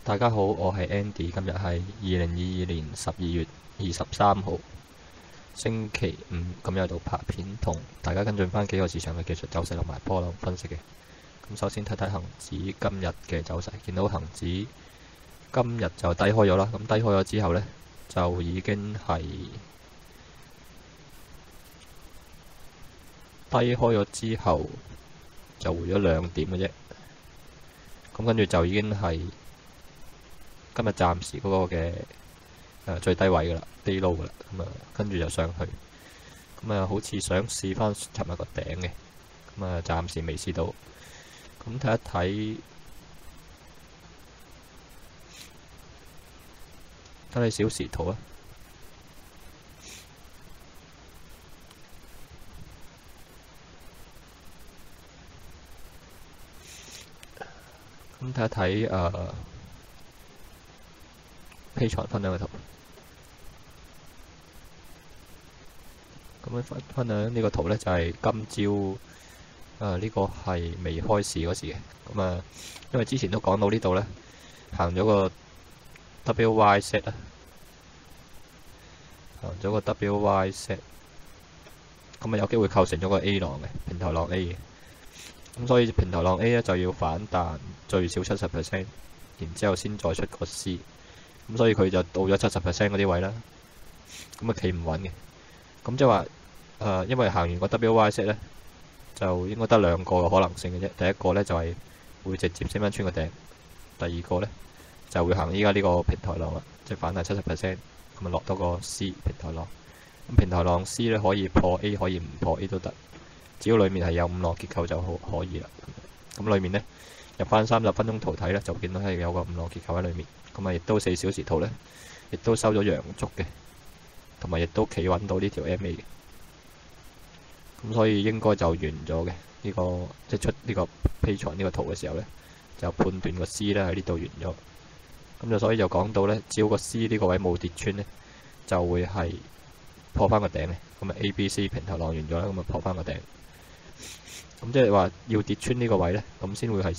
大家好，我係 Andy，今日係2022年12月23號，星期五，咁又到拍片同大家跟進翻幾個市場嘅技術走勢同埋波浪分析嘅。咁首先睇睇恒指今日嘅走勢，見到恒指今日就低開咗啦，咁低開咗之後呢，就已經係低開咗之後就回咗2點嘅啫，咁跟住就已經係今日暫時嗰個嘅最低位噶啦，低 low 噶啦，咁跟住就上去，咁好似想試翻尋日個頂嘅，咁暫時未試到，咁睇一睇小時圖啊，咁睇一睇Patreon 分享嘅圖，咁分享呢個圖呢，就係今朝呢個係未開市嗰時嘅，咁因為之前都講到呢度呢，行咗個 WY set 啊，行咗個 WY set，咁有機會構成咗個 A 浪嘅平台浪 A 嘅，咁所以平台浪 A 呢就要反彈最少70%，然之後先再出個 C。咁所以佢就到咗70% 嗰啲位啦，咁企唔穩嘅，咁即係話因為行完個 WY set 呢，就應該得2個嘅可能性嘅啫。第一個呢，就係會直接升翻穿個頂，第二個呢，就會行依家呢個平台浪啦，即係反彈70%，咁落多個 C 平台浪。咁平台浪 C 呢，可以破 A， 可以唔破 A 都得，只要裡面係有5浪結構就可以啦。咁裡面呢，入翻30分鐘圖睇呢，就見到係有個5浪結構喺裡面。咁亦都4小時圖呢，亦都收咗陽燭嘅，同埋亦都企穩到呢條 MA 嘅，咁所以應該就完咗嘅呢個，即係出呢個 Patreon 呢個圖嘅時候呢，就判斷個 C 呢喺呢度完咗，咁就所以就講到呢，只要個 C 呢個位冇跌穿呢，就會係破翻個頂嘅，咁A、B、C 平台浪完咗啦，咁破翻個頂，咁即係話要跌穿呢個位呢，咁先會係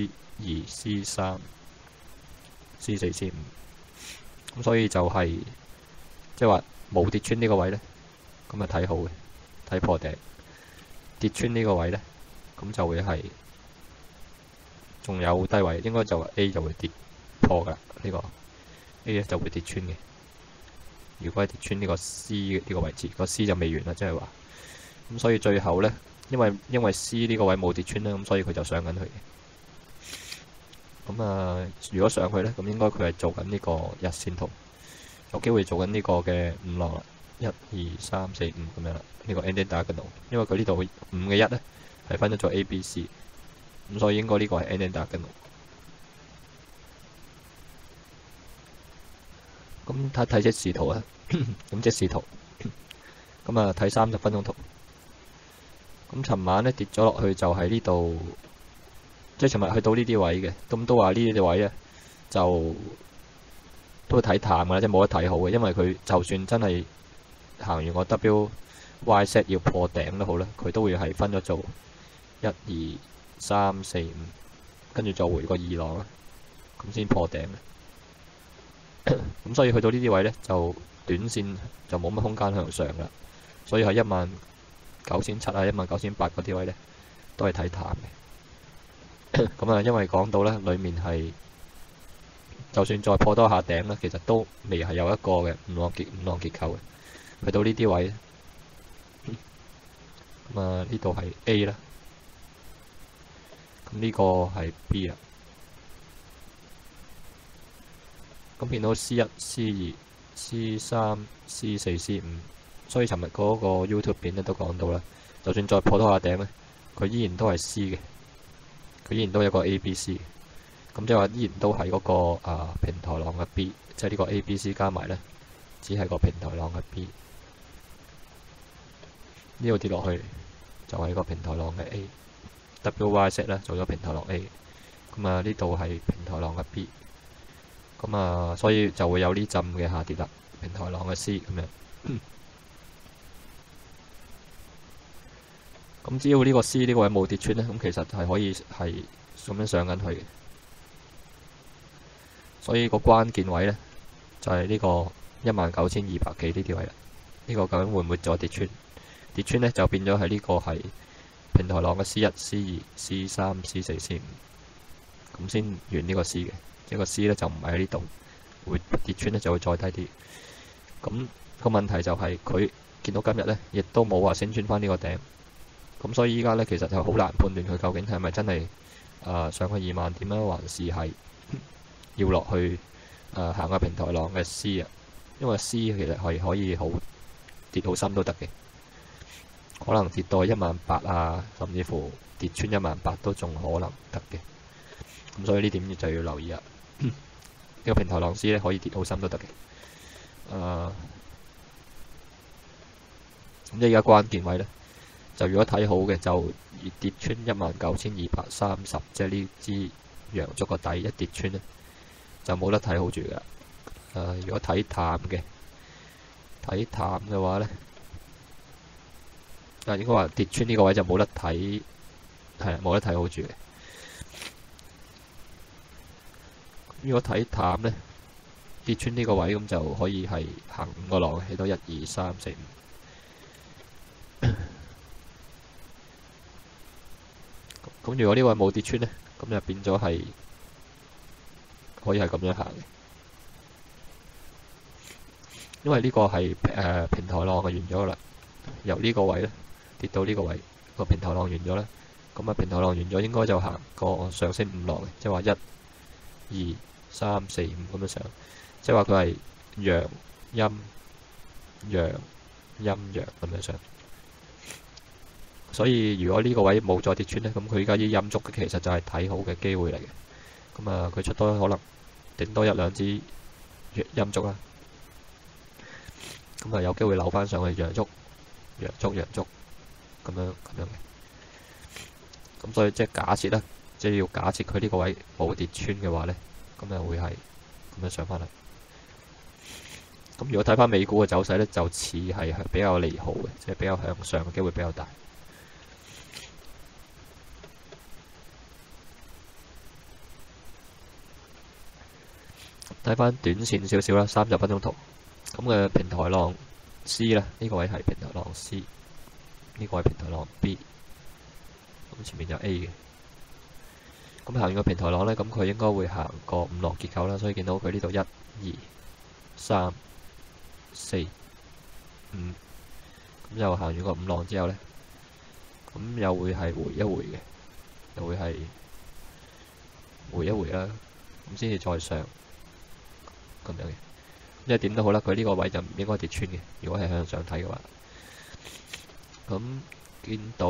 C2、C3。C4、C5，咁所以就係即係話冇跌穿呢個位呢，咁睇好嘅，睇破頂。跌穿呢個位呢，咁就會係仲有低位，應該就 A 就會跌破㗎，呢個 A 就會跌穿嘅。如果係跌穿呢個 C 呢個位置，個 C 就未完啦，即係話。咁所以最後呢，因為 C 呢個位冇跌穿啦，咁所以佢就上緊去嘅。咁如果上去呢，咁應該佢係做緊呢個日線圖，有機會做緊呢個嘅5浪啦，1、2、3、4、5咁樣啦。呢個 ending diagonal，因為佢呢度5嘅1呢係分咗做 A、B、C， 咁所以應該呢個係 ending diagonal。咁睇即時圖啊，咁即時圖，咁睇30分鐘圖。咁尋晚呢跌咗落去就喺呢度。即係尋日去到呢啲位嘅，咁都話呢啲位呢，就都會睇淡㗎啦，即係冇得睇好嘅，因為佢就算真係行完個 WY set 要破頂都好啦，佢都會係分咗做1、2、3、4、5，跟住再回個2浪啦，咁先破頂嘅。咁所以去到呢啲位呢，就短線就冇乜空間向上啦，所以喺19,700啊、19,800嗰啲位呢，都係睇淡嘅。咁因為講到呢，裡面係就算再破多下頂呢，其實都未係有一個嘅5浪結構嘅。去到呢啲位，咁呢度係 A 啦，咁呢個係 B 啦，咁見到 C1、C2、C3、C4、C5，所以尋日嗰個 YouTube 片都講到啦，就算再破多下頂呢，佢依然都係 C 嘅。佢依然都有個 A、B、C， 咁即係話依然都係嗰個平台浪嘅 B， 即係呢個 A、B、C 加埋呢，只係個平台浪嘅 B。呢度跌落去就係個平台浪嘅 A。WY set 呢做咗平台浪 A， 咁呢度係平台浪嘅 B， 咁所以就會有呢陣嘅下跌啦。平台浪嘅 C 咁樣。咁只要呢個 C 呢個位冇跌穿呢，咁其實係可以係咁樣上緊去嘅。 所以個關鍵位呢，就係呢個19200幾呢啲位啦。呢個究竟會唔會再跌穿？跌穿呢就變咗係呢個係平台浪嘅 C1、C2、C3、C4、C5，咁先完呢個 C 嘅。即係個 C 呢就唔係喺呢度，會跌穿呢就會再低啲。咁個問題就係佢見到今日呢，亦都冇話升穿翻呢個頂。咁所以依家呢，其實就好難判斷佢究竟係咪真係上去2萬點啦，還是係要落去行個平台浪嘅 C 啊？因為 C 其實係可以跌好深都得嘅，可能跌到18000啊，甚至乎跌穿18000都仲可能得嘅。咁所以呢點就要留意啦。呢個平台浪 C 咧可以跌好深都得嘅。咁即係而家關鍵位呢，就如果睇好嘅就跌穿19230，即係呢支陽燭個底一跌穿呢，就冇得睇好住㗎。如果睇淡嘅話呢，應該話跌穿呢個位就冇得睇，係冇得睇好住嘅。如果睇淡呢，跌穿呢個位咁就可以係行5個浪，起到1、2、3、4、5。咁如果呢個位冇跌穿呢，咁就變咗係可以係咁樣行嘅。因為呢個係平台浪完咗啦，由呢個位呢跌到呢個位，個平台浪完咗呢，咁啊平台浪完咗應該就行個上升5浪嘅，即係話1、2、3、4、5咁樣上，即係話佢係陽陰陽陰陽咁樣上。所以如果呢個位冇再跌穿呢，咁佢依家啲陰燭其實就係睇好嘅機會嚟嘅。咁啊，佢出多可能頂多1、2支陰燭啦。咁啊，有機會扭翻上去陽燭咁樣嘅。咁所以即係假設啦，即係要假設佢呢個位冇跌穿嘅話呢，咁就會係咁樣上翻嚟。咁如果睇翻美股嘅走勢呢，就似係比較利好嘅，即係比較向上嘅機會比較大。睇翻短線少少啦，30分鐘圖。咁嘅平台浪 C 咧，呢個位係平台浪 C， 呢個係平台浪 B， 咁前面有 A 嘅。咁行完個平台浪呢，咁佢應該會行個5浪結構啦，所以見到佢呢度1、2、3、4、5，咁又行完個5浪之後呢，咁又會係回一回嘅，又會係回一回啦，咁先至再上咁樣嘅。因為點都好啦，佢呢個位就唔應該跌穿嘅。如果係向上睇嘅話，咁見到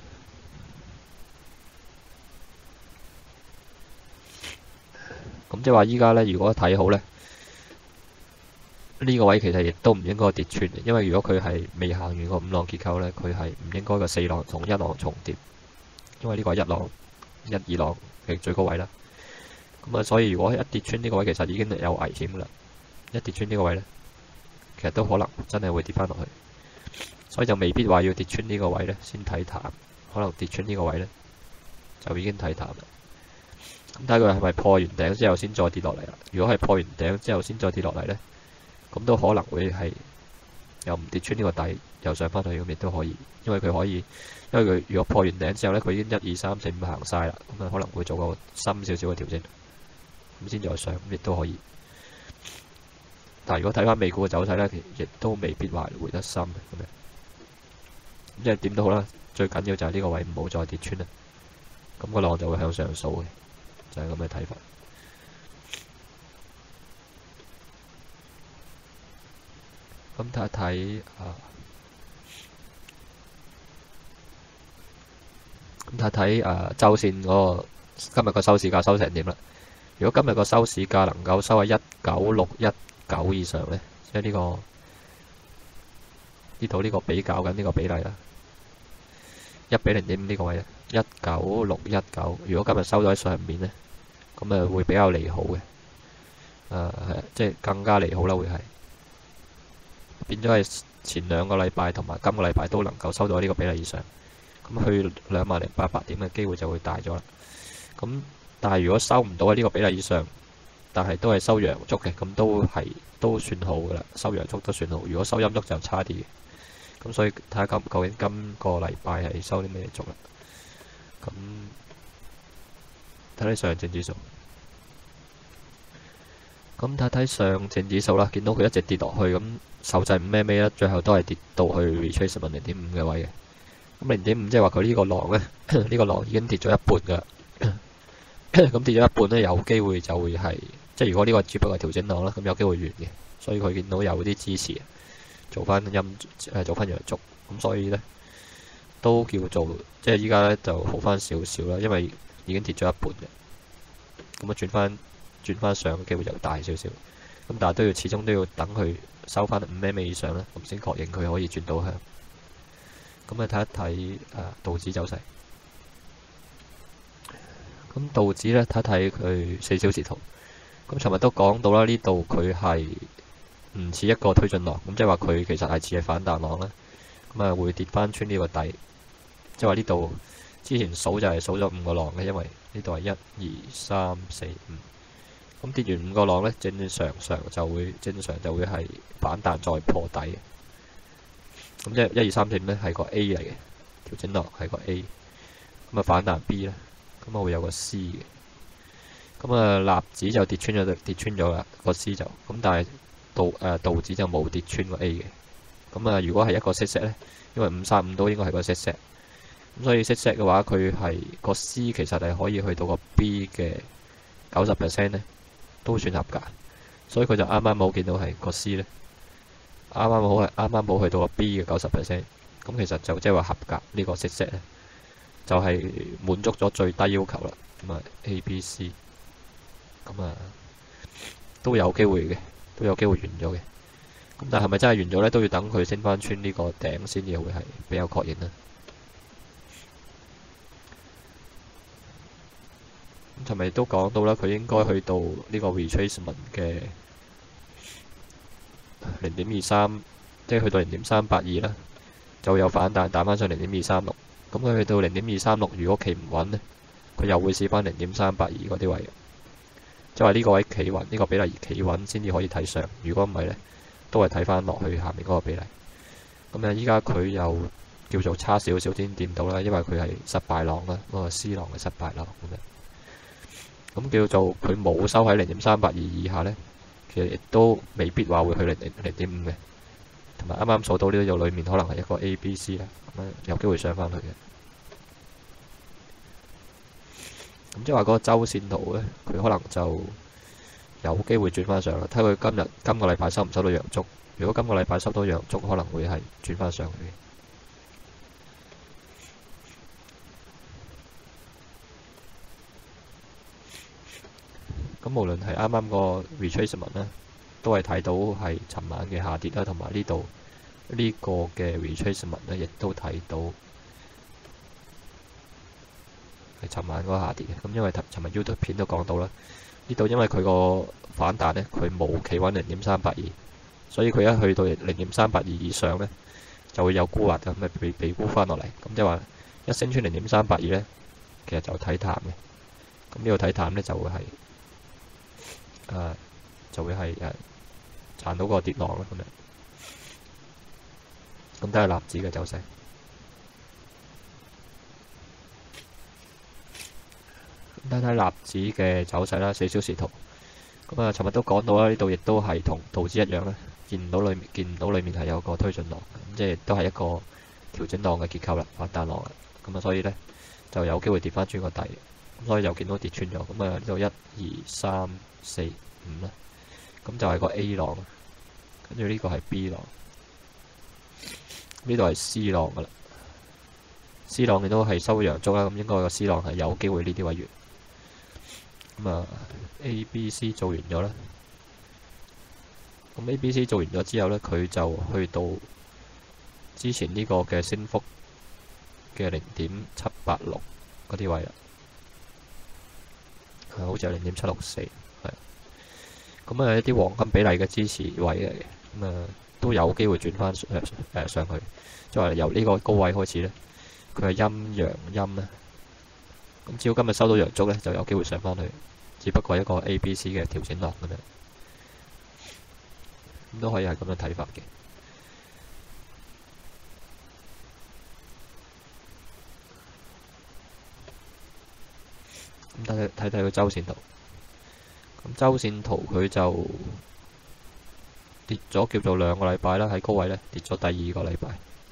咁即係話依家呢，如果睇好呢，呢個位其實亦都唔應該跌穿嘅。因為如果佢係未行完個5浪結構呢，佢係唔應該個4浪同1浪重疊，因為呢個係1浪、1、2浪嘅最高位啦。咁啊，所以如果一跌穿呢個位，其實已經有危險噶啦。一跌穿呢個位呢，其實都可能真係會跌翻落去，所以就未必話要跌穿呢個位呢先睇淡，可能跌穿呢個位呢，就已經睇淡啦。咁睇佢係咪破完頂之後先再跌落嚟啦？如果係破完頂之後先再跌落嚟呢，咁都可能會係又唔跌穿呢個底，又上翻去咁亦都可以，因為佢可以，因為佢如果破完頂之後呢，佢已經1、2、3、4、5行晒啦，咁啊可能會做個深少少嘅調整，咁先再上，咁亦都可以。但係如果睇翻美股嘅走勢呢，亦都未必話回得深咁樣。即係點都好啦，最緊要就係呢個位唔好再跌穿啦。咁個浪就會向上掃嘅，就係咁嘅睇法。咁睇一睇週線嗰個今日個收市價收成點啦？如果今日個收市價能夠收喺19619以上呢，即係呢度呢個比較緊呢個比例啦，1:0.5呢個位呢，19619。如果今日收咗喺上面呢，咁啊會比較利好嘅，係即係更加利好啦，會係變咗係前2個禮拜同埋今個禮拜都能夠收到呢個比例以上，咁去20800點嘅機會就會大咗啦。咁但係如果收唔到喺呢個比例以上， 但係都係收陽燭嘅，咁都算好噶啦，收陽燭都算好。如果收陰燭就差啲嘅，咁所以睇下究竟今個禮拜係收啲咩燭啦。咁睇睇上證指數，咁睇睇上證指數啦，見到佢一直跌落去，咁受制5咩啦，最後都係跌到去 retracement 0.5嘅位嘅。咁0.5即係話佢呢個浪呢，呢個浪已經跌咗一半噶啦。咁跌咗一半呢，有機會就會係，即係如果呢個只不過係調整浪啦，咁有機會完嘅。所以佢見到有啲支持，做翻陰做翻陽燭，咁所以呢，都叫做即係依家呢就好翻少少啦，因為已經跌咗一半嘅。咁啊轉翻上嘅機會就大少少。咁但係始終都要等佢收翻5咩以上啦，咁先確認佢可以轉到向。咁啊睇一睇道指走勢。咁道指咧睇睇佢4小時圖。咁尋日都講到啦，呢度佢係唔似一個推進浪，咁即係話佢其實係似係反彈浪啦。咁啊會跌翻穿呢個底，即係話呢度之前數就係數咗5個浪嘅，因為呢度係1、2、3、4、5。咁跌完5個浪呢，正常就會係反彈再破底嘅。咁即係1、2、3、4、5呢係個 A 嚟嘅，調整浪係個 A。咁啊反彈 B 啦，咁啊會有個 C 嘅。咁啊納指就跌穿咗啦，個 C 就咁，但係道指就冇跌穿個 A 嘅。咁啊如果係一個 set 呢，因為535都應該係個 set，咁所以 set 嘅話，佢係個 C 其實係可以去到個 B 嘅90%呢，都算合格。所以佢就啱啱冇見到係個 C 呢，啱啱好去到個 B 嘅90%。咁其實就即係話合格呢個 set 呢，就係滿足咗最低要求啦。咁啊 A、B、C， 咁啊都有機會完咗嘅。咁但係咪真係完咗呢？都要等佢升翻穿呢個頂先至會係比較確認啦。咁尋日都講到啦，佢應該去到呢個 retracement 嘅0.23，即係去到0.382啦，就會有反彈彈翻上0.236。咁佢去到0.236，如果企唔穩呢，佢又會試翻0.382嗰啲位，即係話呢個位企穩，呢個比例企穩先至可以睇上。如果唔係呢，都係睇翻落去下面嗰個比例。咁啊，依家佢又叫做差少少先掂到啦，因為佢係失敗浪啦，嗰個 C 浪嘅失敗浪咁樣。咁叫做佢冇收喺0.382以下呢，其實亦都未必話會去0.5嘅。同埋啱啱數到呢度裏面可能係一個 A、B、C 啦，咁樣有機會上翻去嘅。咁即係話嗰個周線圖呢，佢可能就有機會轉翻上啦。睇佢今個禮拜收唔收到陽燭。如果今個禮拜收到陽燭，可能會係轉翻上去。咁無論係啱啱個 retracement 呢，都係睇到係尋晚嘅下跌啦，同埋呢度呢個嘅 retracement 呢，亦都睇到係尋晚嗰個下跌嘅。咁因為尋日 YouTube 片都講到啦，呢度因為佢個反彈呢，佢冇企穩0.382，所以佢一去到0.382以上呢，就會有沽壓咁咪被沽翻落嚟。咁即係話一升穿0.382呢，其實就睇淡嘅。咁呢度睇淡呢，就會係賺到個跌浪啦咁樣。咁都係納指嘅走勢。睇睇納指嘅走勢啦，4小時圖。咁啊，尋日都講到啦，呢度亦都係同道指一樣啦，見唔到裡面係有個推進浪，咁即係都係一個調整浪嘅結構啦，反彈浪啦。咁啊，所以呢，就有機會跌翻穿個底。咁所以又見到跌穿咗。咁啊，呢度1、2、3、4、5啦。咁就係個 A 浪，跟住呢個係 B 浪，呢度係 C 浪噶啦。C 浪亦都係收陽燭啦，咁應該個 C 浪係有機會呢啲位完。咁啊 A、B、C 做完咗啦。咁 A、B、C 做完咗之後呢，佢就去到之前呢個嘅升幅嘅0.786嗰啲位啦。好似係0.764。咁啊，一啲黃金比例嘅支持位嚟嘅，咁啊都有機會轉翻上去，即係話由呢個高位開始呢，佢係陰陽陰啦。咁只要今日收到陽燭呢，就有機會上翻去。 只不過一個 A、B、C 嘅調整浪咁樣，咁都可以係咁樣睇法嘅。咁睇睇個周線圖，咁周線圖佢就跌咗叫做2個禮拜啦，喺高位咧跌咗第2個禮拜。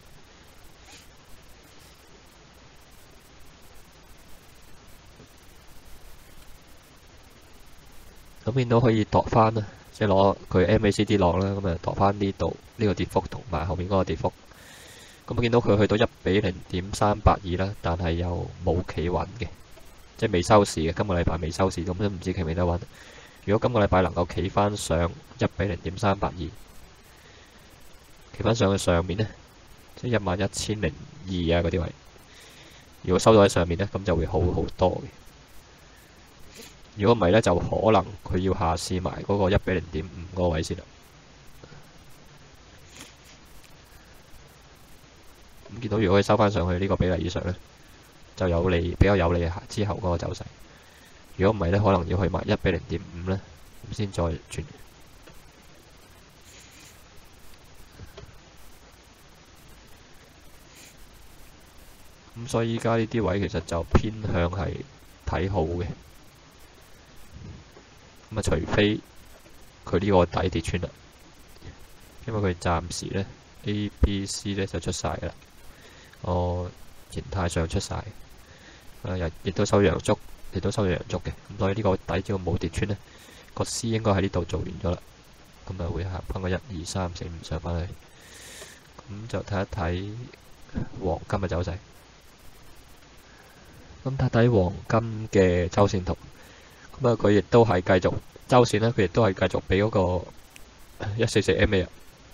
咁見到可以度翻啦，即係攞佢 MACD 浪啦，咁啊度翻呢度呢個跌幅同埋後面嗰個跌幅。咁見到佢去到1:0.382啦，但係又冇企穩嘅，即係未收市嘅。今個禮拜未收市，咁都唔知企唔企得穩。如果今個禮拜能夠企翻上1:0.382，企翻上去上面呢，即係11002啊嗰啲位，如果收到喺上面呢，咁就會好好多嘅。如果唔係呢，就可能佢要下試埋嗰個1:0.5嗰個位先啦。咁見到如果佢收翻上去呢個比例以上呢，就比較有利之後嗰個走勢。如果唔係呢，可能要去埋1:0.5呢，咁先再轉。咁所以依家呢啲位其實就偏向係睇好嘅。咁啊，除非佢呢個底跌穿啦，因為佢暫時呢 A、B、C 呢就出晒㗎啦，形態上出晒，亦都收陽燭，亦都收咗陽燭嘅。咁所以呢個底只要冇跌穿呢，個 C 應該喺呢度做完咗啦，咁啊會行翻個1、2、3、4、5上翻去。咁就睇一睇黃金嘅走勢。咁睇睇黃金嘅周線圖。咁啊，佢亦都係繼續周線呢，佢亦都係繼續俾嗰個144 MA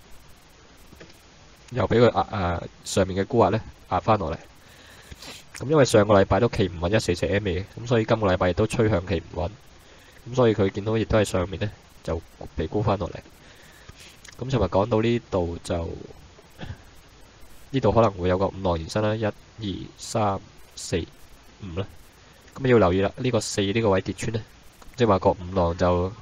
又俾佢上面嘅沽壓呢壓翻落嚟。咁因為上個禮拜都企唔穩144 MA 嘅，咁所以今個禮拜亦都趨向企唔穩。咁所以佢見到亦都係上面呢就被沽翻落嚟。咁尋日講到呢度就呢度可能會有個5浪延伸啦，1、2、3、4、5啦。咁要留意啦，呢個4呢個位跌穿呢，即係話個5浪就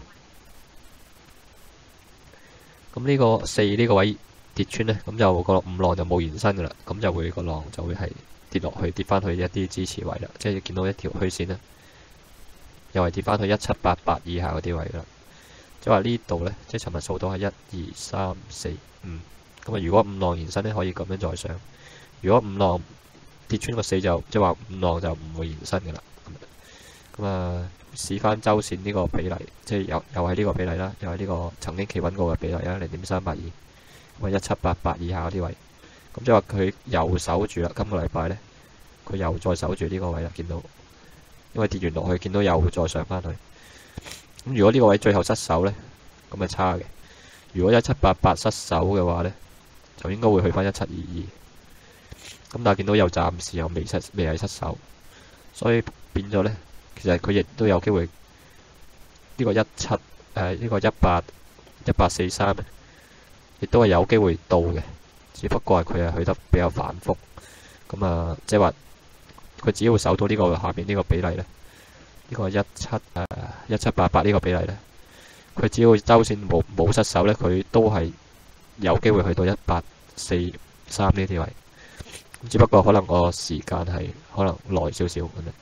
咁呢個4呢個位跌穿呢，咁就個5浪就冇延伸噶啦，咁就會個浪就會係跌落去，跌翻去一啲支持位啦，即係見到一條虛線啦，又係跌翻去1788以下嗰啲位啦。即係話呢度呢，即係尋日數到係1、2、3、4、5，咁啊如果5浪延伸呢，可以咁樣再上。如果5浪跌穿個4就即係話5浪就唔會延伸噶啦。咁啊，試翻周線呢個比例，即係又係呢個比例啦，又係呢個曾經企穩過嘅比例啦，0.382，咁啊1788以下嗰啲位，咁即係話佢又守住啦。今個禮拜呢，佢又再守住呢個位啦，見到，因為跌完落去，見到又再上翻去。咁如果呢個位最後失守呢，咁係差嘅。如果1788失守嘅話呢，就應該會去翻1722。咁但係見到又暫時又未係失守，所以變咗呢。其實佢亦都有機會呢個17呢個1843亦都係有機會到嘅，只不過係佢係去得比較反覆。咁啊，即係話佢只要守到呢個下邊呢個比例呢，呢個1788呢個比例呢，佢只要周線冇失守呢，佢都係有機會去到1843呢啲位。只不過可能個時間係可能耐少少咁樣。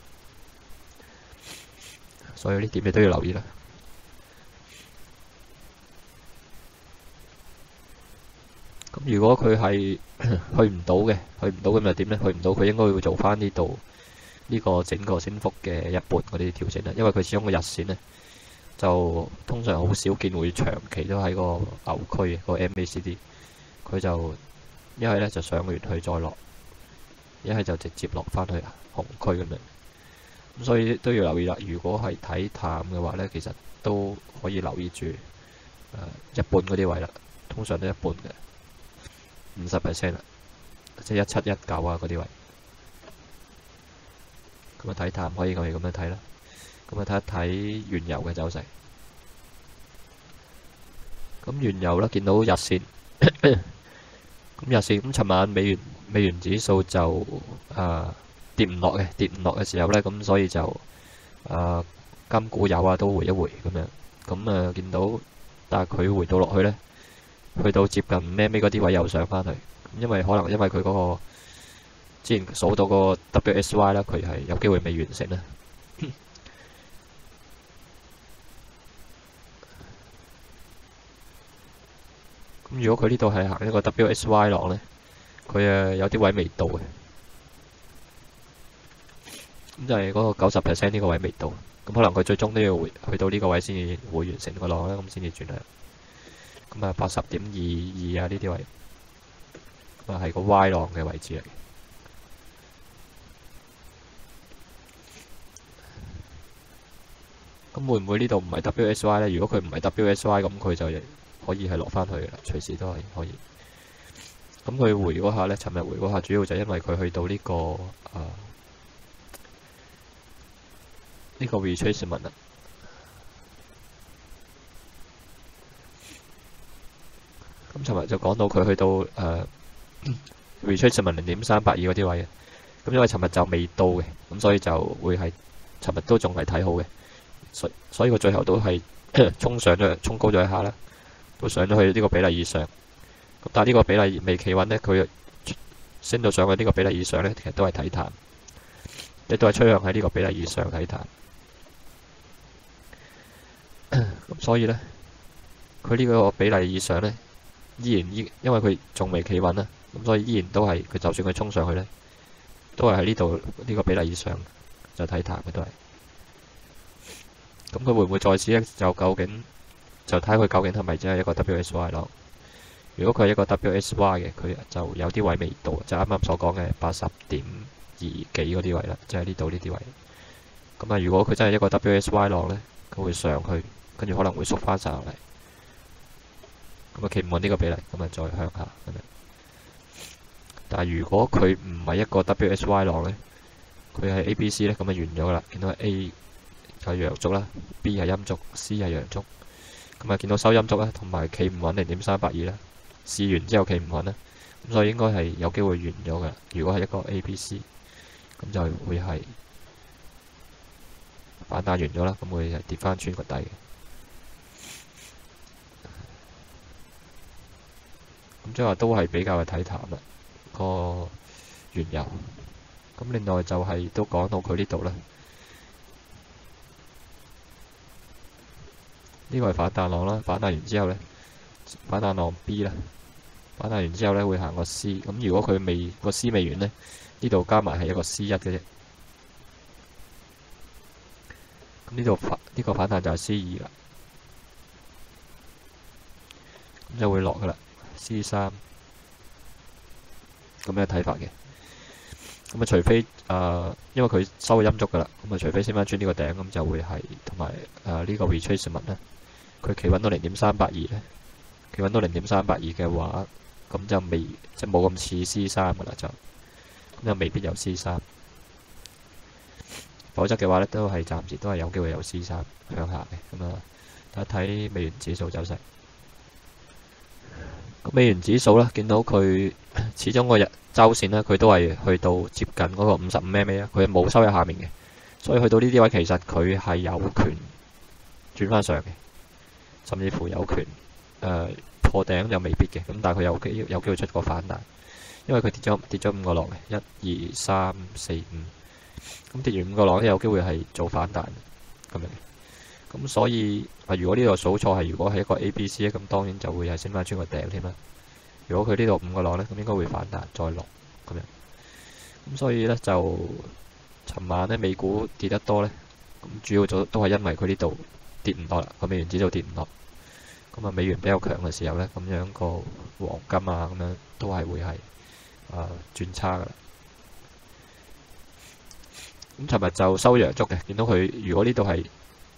所以呢點你都要留意啦。咁如果佢係去唔到嘅，去唔到咁就點呢？去唔到佢應該會做翻呢度呢個整個升幅嘅一半嗰啲調整啦。因為佢始終個日線呢，就通常好少見會長期都喺個牛區個 MACD， 佢就一係呢就上完去再落，一係就直接落翻去紅區咁樣。咁所以都要留意啦。如果係睇淡嘅話呢，其實都可以留意住一半嗰啲位啦。通常都一半嘅50%啦，即係1719啊嗰啲位。咁啊睇淡可以咁樣睇啦。咁啊睇一睇原油嘅走勢。咁原油啦，見到日線，咁日線咁尋晚美元指數就跌唔落嘅時候呢，咁所以就金股有啊都回一回咁樣。咁見到，但係佢回到落去呢，去到接近5 MA 嗰啲位又上翻去，因為佢嗰個之前數到個 WSY 啦，佢係有機會未完成啦。咁如果佢呢度係行一個 WSY 浪呢，佢有啲位未到嘅，咁就係嗰個90% 呢個位未到，咁可能佢最終都要去到呢個位先至會完成個浪啦，咁先至轉向。咁啊80.22啊呢啲位，咁啊係個 Y 浪嘅位置嚟。咁會唔會呢度唔係 WSY 呢？如果佢唔係 WSY，咁佢就可以係落翻去嘅啦，隨時都係可以。咁佢回嗰下呢，尋日回嗰下主要就因為佢去到呢個呢個 retracement 啦。咁尋日就講到佢去到retracement 0.382嗰啲位嘅，咁因為尋日就未到嘅，咁所以就會係尋日都仲係睇好嘅，所以佢最後都係衝高咗一下啦，都上咗去呢個比例以上。咁但係呢個比例未企穩呢，佢升到上去呢個比例以上呢，其實都係睇淡，亦都係趨向喺呢個比例以上睇淡。咁所以呢，佢呢個比例以上呢，因為佢仲未企穩啦，咁所以依然都係佢就算佢衝上去呢，都係喺呢度呢個比例以上就睇淡嘅都係。咁佢會唔會再次呢？就究竟就睇佢究竟係咪真係一個 WSY 咯？如果佢係一個 WSY 嘅，佢就有啲位未到，就啱啱所講嘅80.2幾嗰啲位啦，即係呢度呢啲位。咁啊，如果佢真係一個 WSY 浪呢，佢會上去，跟住可能會縮翻晒落嚟。咁啊，企唔穩呢個比例，咁啊再向下咁樣。但係如果佢唔係一個 WSY 浪呢，佢係 ABC 呢，咁啊完咗噶啦。見到 A 係陽燭啦 ，B 係陰燭 ，C 係陽燭。咁啊，見到收陰燭啦，同埋企唔穩0.382啦，試完之後企唔穩啦，咁所以應該係有機會完咗噶。如果係一個 ABC，咁就會係反彈完咗啦，咁會係跌翻穿個底嘅。咁即係話都係比較係睇淡啦，個原油。咁另外就係都講到佢呢度啦，呢個係反彈浪啦，反彈完之後呢，反彈浪 B 啦，反彈完之後呢會行個 C。咁如果佢個 C 未完呢，呢度加埋係一個 C1嘅啫。咁呢個反彈就係 C2啦，咁就會落噶啦。C3咁樣睇法嘅，咁啊除非因為佢收咗陰燭噶啦，咁啊除非升翻穿呢個頂，咁就會係同埋呢個 retracement 咧，佢企穩到0.382咧，企穩到0.382嘅話，咁就即係冇咁似 C3噶啦，咁就未必有 C3，否則嘅話咧都係暫時都係有機會有 C3向下嘅。咁啊睇一睇美元指數走勢。美元指數啦，見到佢始終個周線呢，佢都係去到接近嗰個55 MA 啊，佢冇收喺下面嘅，所以去到呢啲位其實佢係有權轉翻上嘅，甚至乎有權破頂又未必嘅，咁但係佢有機會出個反彈，因為佢跌咗5個浪嘅，1、2、3、4、5，咁跌完5個浪有機會係做反彈咁樣。咁所以如果呢度數錯係，如果係一個 ABC 咧，咁當然就會係升翻穿個頂添啦。如果佢呢度5個浪呢，咁應該會反彈再落咁樣。咁所以呢，就尋晚呢美股跌得多呢，咁主要都係因為佢呢度跌唔落啦，個美元指數跌唔落。咁啊美元比較強嘅時候呢，咁樣個黃金啊咁樣都係會係轉差噶啦。咁尋日就收陽燭嘅，見到佢如果呢度係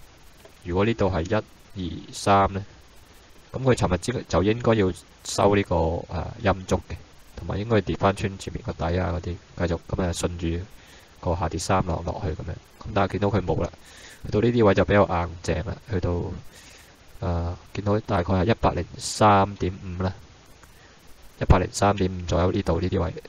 1、2、3呢，咁佢尋日就應該要收呢個陰燭嘅，同埋應該跌翻穿前面個底啊嗰啲，繼續咁順住個下跌3浪落去咁樣。咁但係見到佢冇啦，去到呢啲位就比較硬淨啦，去到見到大概係103.5啦，103.5左右呢度呢啲位。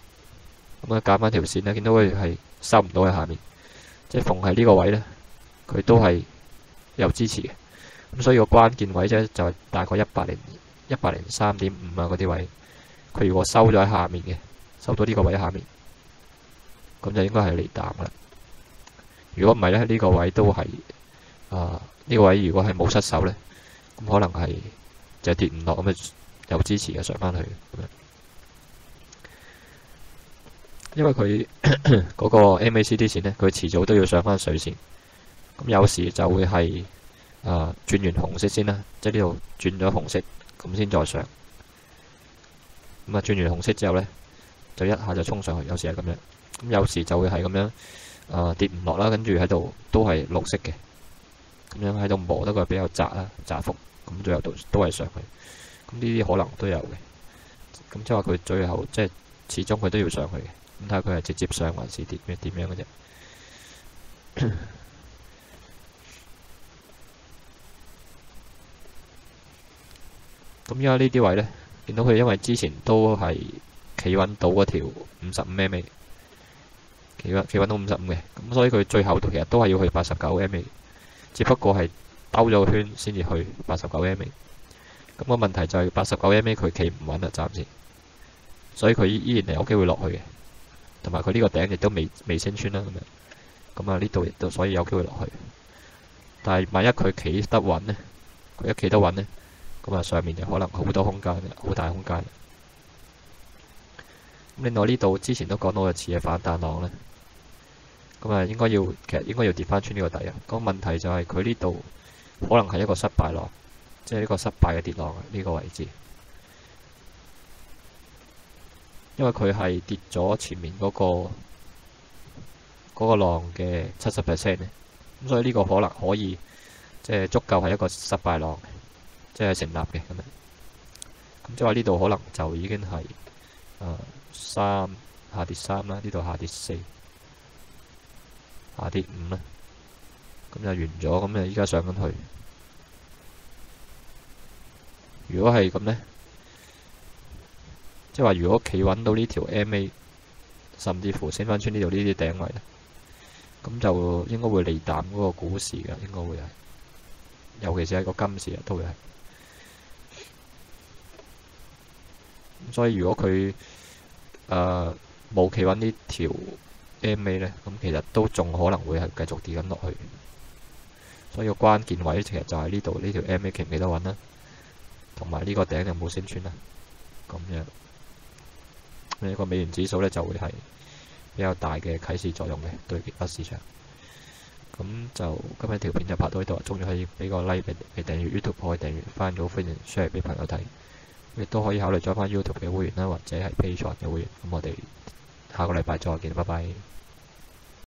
咁揀翻條線呢，見到佢係收唔到喺下面，即係逢係呢個位呢。 佢都係有支持嘅。咁所以個關鍵位啫，就係大概103.5啊嗰啲位。佢如果收咗喺下面嘅，收到呢個位下面，咁就應該係離淡啦。如果唔係咧，呢個位都係呢個位如果係冇失手呢，咁可能係就跌唔落，咁啊有支持嘅上翻去咁樣。因為佢嗰個 MACD 線呢，佢遲早都要上翻水線。咁有時就會係轉完紅色先啦，即係呢度轉咗紅色，咁先再上。咁轉完紅色之後呢，就一下就衝上去，有時係咁樣。咁有時就會係咁樣跌唔落啦，跟住喺度都係綠色嘅，咁樣喺度磨得佢比較窄啦，窄幅，咁最後都係上去。咁呢啲可能都有嘅。咁即係話佢最後即係始終佢都要上去嘅。咁睇下佢係直接上還是點樣嘅啫。咁而家呢啲位呢，見到佢因為之前都係企穩到嗰條55 MA， 企穩到55嘅，咁所以佢最後其實都係要去89 MA， 只不過係兜咗個圈先至去89 MA。咁個問題就係89 MA 佢企唔穩啦，暫時，所以佢依然係有機會落去嘅，同埋佢呢個頂亦都未升穿啦咁樣。咁呢度亦都所以有機會落去。但係萬一佢企得穩呢，佢一企得穩呢，咁上面就可能好多空間，好大空間。咁另外呢度之前都講到嘅似嘅反彈浪呢，咁其實應該要跌翻穿呢個底啊。個問題就係佢呢度可能係一個失敗浪，即係呢個失敗嘅跌浪啊，呢個位置。因為佢係跌咗前面嗰個浪嘅70%呢，咁所以呢個可能可以即係足夠係一個失敗浪，即係成立嘅咁樣。咁即係話呢度可能就已經係下跌3啦，呢度下跌4，下跌5啦，咁就完咗。咁就依家上緊去。如果係咁呢，即係話如果企穩到呢條 MA， 甚至乎升翻穿呢度呢啲頂位咧，咁就應該會利淡嗰個股市嘅，應該會係，尤其是係個金市都會係。所以如果佢冇企穩呢條 MA 呢，咁其實都仲可能會係繼續跌緊落去。所以個關鍵位其實就係呢度呢條 MA 企唔企得穩啦，同埋呢個頂有冇升穿啦，咁樣。呢個美元指數呢，就會係比較大嘅啟示作用嘅對其他市場。咁就今日條片就拍到呢度，終於可以俾個 like 俾訂閱 YouTube， 可以訂閱翻咗，歡迎 share 俾朋友睇。亦都可以考慮咗翻 YouTube 嘅會員啦，或者係 Patreon 嘅會員。咁我哋下個禮拜再見，拜拜。